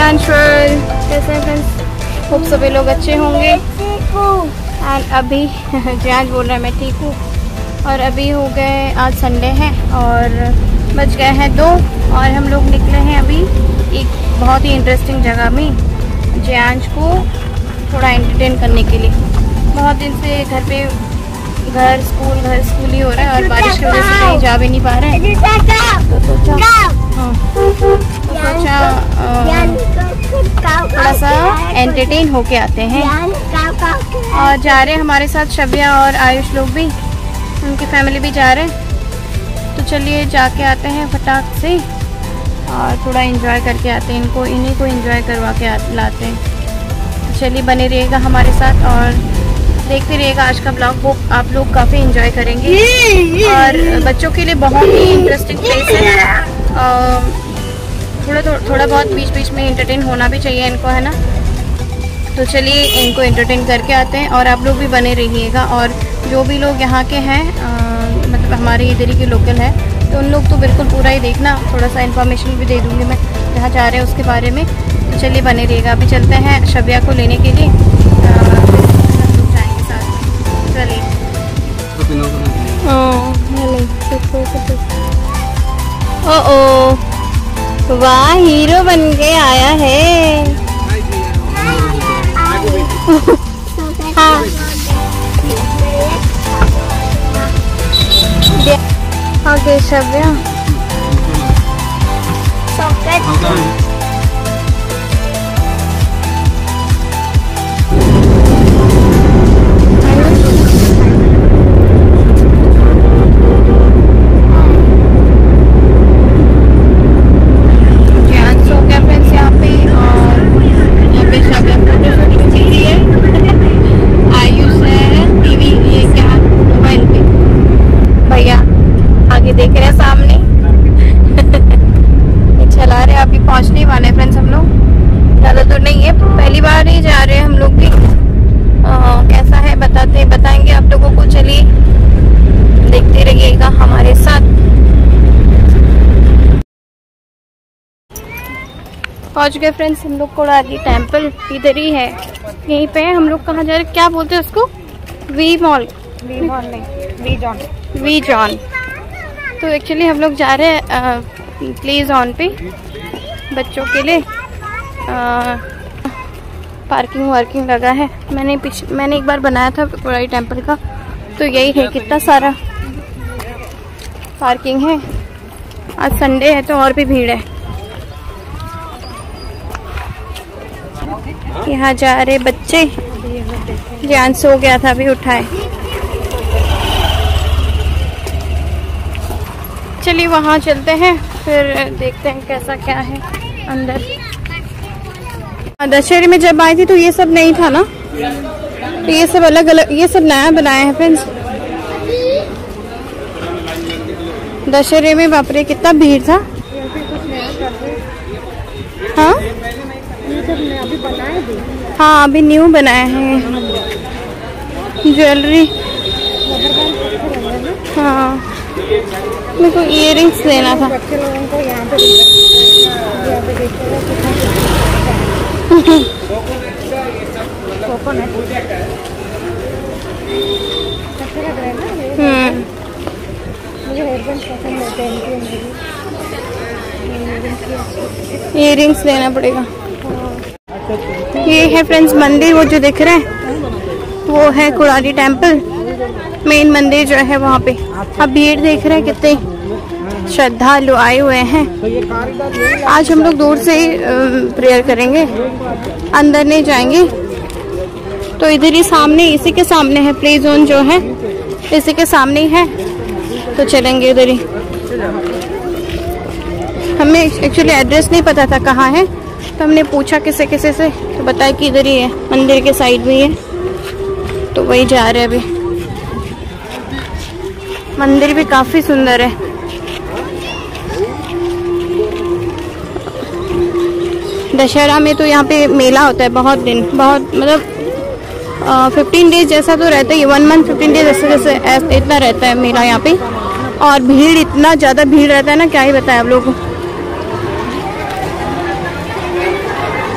जियांशवर, कैसे हैं फ्रेंड्स? खूब सभी लोग अच्छे होंगे। एंड अभी जियांश बोल रहा है मैं ठीक हूँ। और अभी हो गए, आज संडे है और बज गए हैं 2 और हम लोग निकले हैं अभी एक बहुत ही इंटरेस्टिंग जगह में जियांश को थोड़ा एंटरटेन करने के लिए। बहुत दिन से घर स्कूल ही हो रहा है और बारिश की वजह से कहीं जा भी नहीं पा रहे हैं, तो सोचा थोड़ा सा एंटरटेन होके आते हैं। और जा रहे हैं हमारे साथ शबिया और आयुष लोग भी, उनकी फैमिली भी जा रहे हैं। तो चलिए जाके आते हैं फटाक से और थोड़ा एंजॉय करके आते हैं, इन्हीं को एंजॉय करवा के लाते हैं। तो चलिए बने रहिएगा हमारे साथ और देखते रहिएगा आज का ब्लॉग, वो आप लोग काफ़ी एंजॉय करेंगे। और बच्चों के लिए बहुत ही इंटरेस्टिंग प्लेस है। थोड़ा बहुत बीच बीच में एंटरटेन होना भी चाहिए इनको, है ना। तो चलिए इनको एंटरटेन करके आते हैं और आप लोग भी बने रहिएगा। और जो भी लोग यहाँ के हैं मतलब हमारे इधर ही के लोकल हैं, तो उन लोग तो बिल्कुल पूरा ही देखना, थोड़ा सा इन्फॉर्मेशन भी दे दूँगी मैं जहाँ जा रहे हैं उसके बारे में। तो चलिए बने रहिएगा। अभी चलते हैं शबिया को लेने के लिए, ओ वाह, हीरो बन के आया है। हाँ ओके शबिया, देख रहे हैं सामने चला रहे, अभी पहुंचने वाले हैं फ्रेंड्स हम लोग, ज़्यादा दूर नहीं है, पहली बार ही जा रहे हैं हम लोग भी। कैसा है बताएंगे आप लोगों को। चलिए देखते रहिएगा हमारे साथ। पहुंच गए फ्रेंड्स हम लोग, कोड़ाली टेम्पल इधर ही है, यहीं पे है। हम लोग कहाँ जा रहे हैं, क्या बोलते हैं उसको? We John. तो एक्चुअली हम लोग जा रहे हैं प्ले जोन पे बच्चों के लिए। पार्किंग लगा है। मैंने एक बार बनाया था कोड़ाली टेम्पल का, तो यही है, कितना सारा पार्किंग है। आज संडे है तो और भी भीड़ है। यहाँ जा रहे बच्चे, ध्यान सो गया था, अभी उठाए। चलिए वहाँ चलते हैं, फिर देखते हैं कैसा क्या है अंदर। दशहरे में जब आई थी तो ये सब नहीं था ना, तो ये सब अलग, ये सब नया बनाया है फ्रेंड्स। दशहरे में बाप रे कितना भीड़ था। हाँ हाँ, अभी न्यू बनाया है ज्वेलरी। हाँ, मेरे को इयररिंग्स लेना था। इयररिंग्स लेना पड़ेगा। ये है फ्रेंड्स मंदिर, वो जो दिख रहा है वो है कोड़ाली टेम्पल, मेन मंदिर जो है वहाँ पे। अब भीड़ देख रहे हैं, कितने श्रद्धालु आए हुए हैं। आज हम लोग दूर से ही प्रेयर करेंगे, अंदर नहीं जाएंगे। तो इधर ही सामने, इसी के सामने है प्ले जोन जो है, इसी के सामने ही है, तो चलेंगे उधर ही। हमें एक्चुअली एड्रेस नहीं पता था कहाँ है, तो हमने पूछा किसी से, तो बताया कि इधर ही है, मंदिर के साइड में ही है, तो वही जा रहे हैं अभी। मंदिर भी काफी सुंदर है। दशहरा में तो यहाँ पे मेला होता है बहुत मतलब 15 डेज जैसा तो रहता है, 1 मंथ 15 डेज जैसे इतना रहता है मेला यहाँ पे। और भीड़, इतना ज़्यादा भीड़ रहता है ना, क्या ही बताएं आप लोगों को।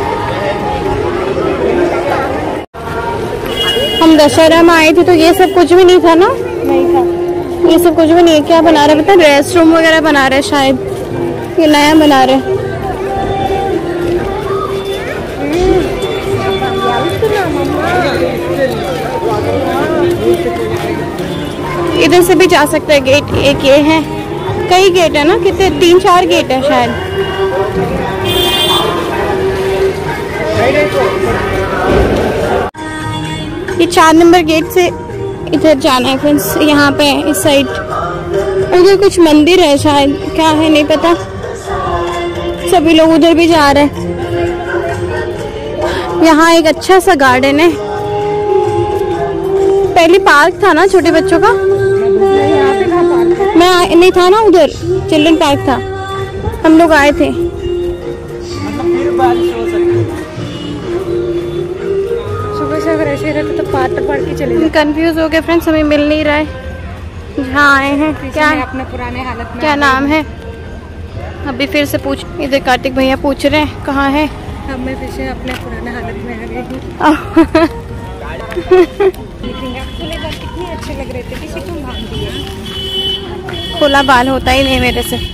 दशहरा में आए थे तो ये सब कुछ भी नहीं था ना? नहीं था, ये सब कुछ भी नहीं है। क्या बना रहे पता? रेस्ट रूम वगैरह बना रहे शायद, ये नया बना रहे। इधर से भी जा सकते हैं, गेट एक ये है, कई गेट है ना, कितने 3-4 गेट है शायद। ये 4 नंबर गेट से इधर जाना है फ्रेंड्स, यहाँ पे इस साइड। उधर कुछ मंदिर है शायद, क्या है नहीं पता। सभी लोग उधर भी जा रहे हैं। यहाँ एक अच्छा सा गार्डन है, पहले पार्क था ना छोटे बच्चों का। यहाँ पे था पार्क? मैं नहीं था ना, उधर चिल्ड्रन पार्क था, हम लोग आए थे। सुबह से अगर ऐसे रहते तो पार्क पढ़ के चले। कंफ्यूज हो गए फ्रेंड्स, हमें मिल नहीं रहा है जहाँ आए हैं। क्या अपने पुराने हालत में, क्या नाम है? अभी फिर से पूछ, इधर कार्तिक भैया पूछ रहे हैं कहाँ है। अब मैं फिर से अपने पुराने हालत में आ गई हूँ। कितने अच्छे लग रहे थे, किसी को भाग दिया। खुला बाल होता ही नहीं मेरे से।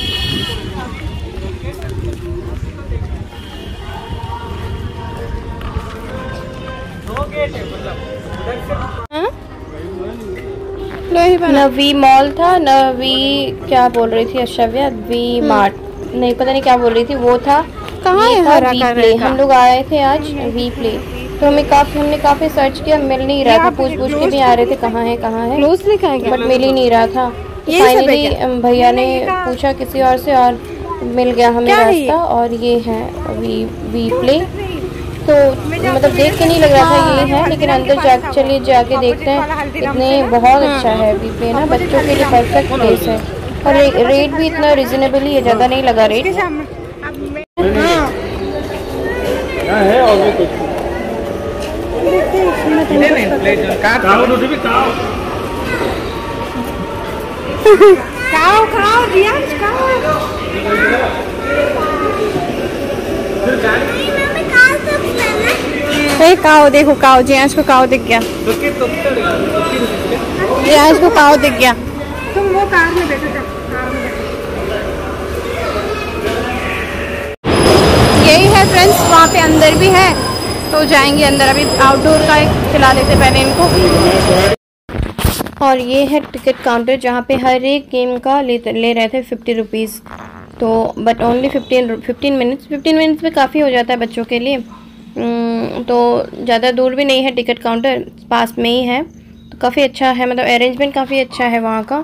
नवी मॉल था, नवी क्या बोल रही थी अशव्या? वी मार्ट नहीं, पता नहीं क्या बोल रही थी, वो था। कहाँ है हरा प्ले? हम लोग आए थे आज वी प्ले, तो हमने काफी सर्च किया, मिल नहीं रहा था। पूछ के भी आ रहे थे कहाँ है बट मिल ही नहीं रहा था। फाइनली भैया ने पूछा किसी और से और मिल गया हमें रास्ता, और ये है वी प्ले। तो मतलब देख के नहीं लग रहा था ये है, लेकिन अंदर चलिए जाके देखते हैं। इतने बहुत अच्छा है वी प्ले ना, बच्चों के लिए परफेक्ट प्लेस है। और रेट भी इतना रिजनेबल ही है, ज़्यादा नहीं लगा रेट। है और भी कुछ काओ देखो, काओ जियांश को काओ दिख गया, जियांश को काओ दिख गया। तुम वो कार में बैठो, यही है फ्रेंड्स, वहाँ पे अंदर भी है तो जाएंगे अंदर। अभी आउटडोर का खिला देते पहले इनको। और ये है टिकट काउंटर, जहाँ पे हर एक गेम का ले रहे थे 50 रुपीज़। तो बट ओनली 15 मिनट्स में काफ़ी हो जाता है बच्चों के लिए। तो ज़्यादा दूर भी नहीं है टिकट काउंटर, पास में ही है, तो काफ़ी अच्छा है, मतलब अरेंजमेंट काफ़ी अच्छा है वहाँ का।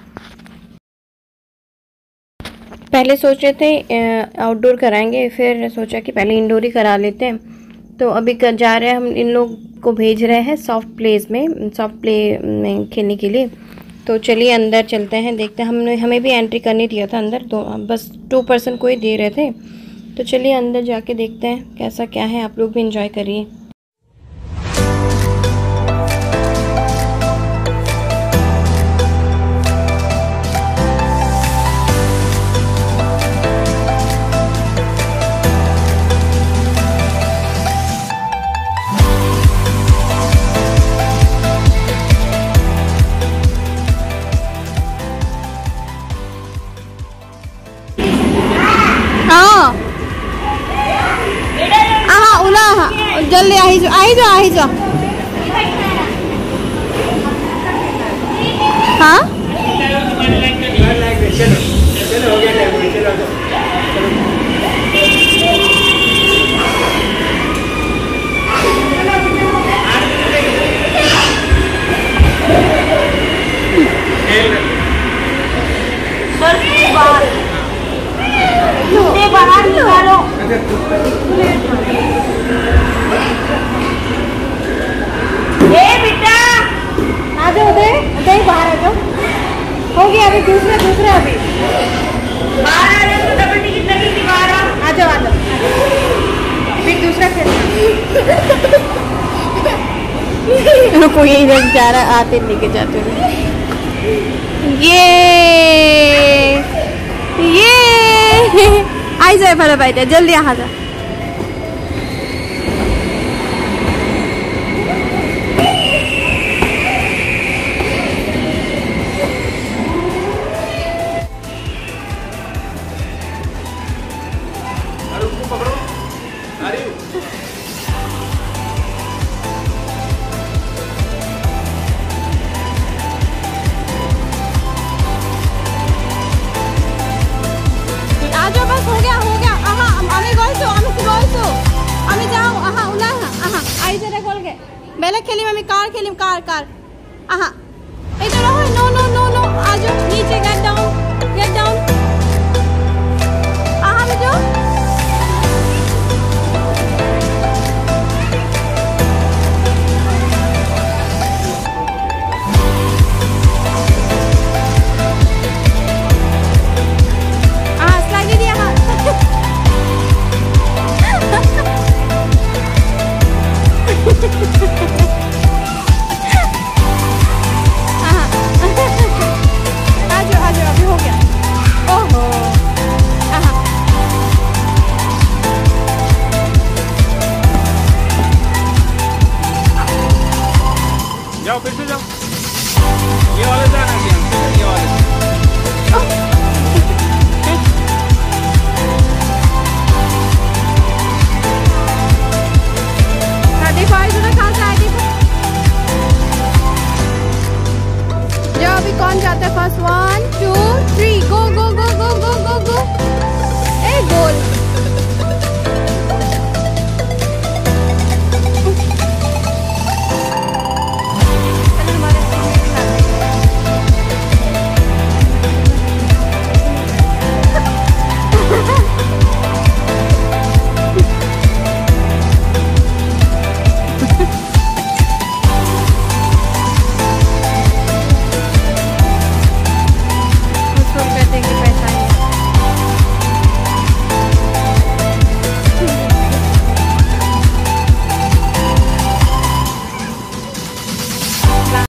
पहले सोच रहे थे आउटडोर कराएंगे, फिर सोचा कि पहले इंडोर ही करा लेते हैं। तो अभी जा रहे हैं, हम इन लोग को भेज रहे हैं सॉफ्ट प्ले में खेलने के लिए। तो चलिए अंदर चलते हैं, देखते हैं। हमें भी एंट्री करनी दिया था अंदर, तो बस 2 पर्सन को ही दे रहे थे। तो चलिए अंदर जाके देखते हैं कैसा क्या है, आप लोग भी एंजॉय करिए। जल्दी आई जाओ। हाँ बाहर निकालो। बेटा आ जाओ, उधर बाहर आ जाओ। हो गया अभी दूसरा अभी बाहर आ जाओ। तो डबल टिकट लगी थी, बाहर आ जाओ। फिर दूसरा खेलना। कोई इधर जा रहा, आते लेके जाते हुए। ये आई जाए भला बैठे, जल्दी आ जा। बेला खेली मम्मी, कार खेली, कार कार। हाँ इधर रहो, नो नो नो नो, आ जाओ नीचे, गेट डाउन गेट डाउन। हाँ में जाओ। हाँ स्लाइड दिया। हाँ अभी हो गया। ओहो जाओ फिर से जाओ, ये वाले से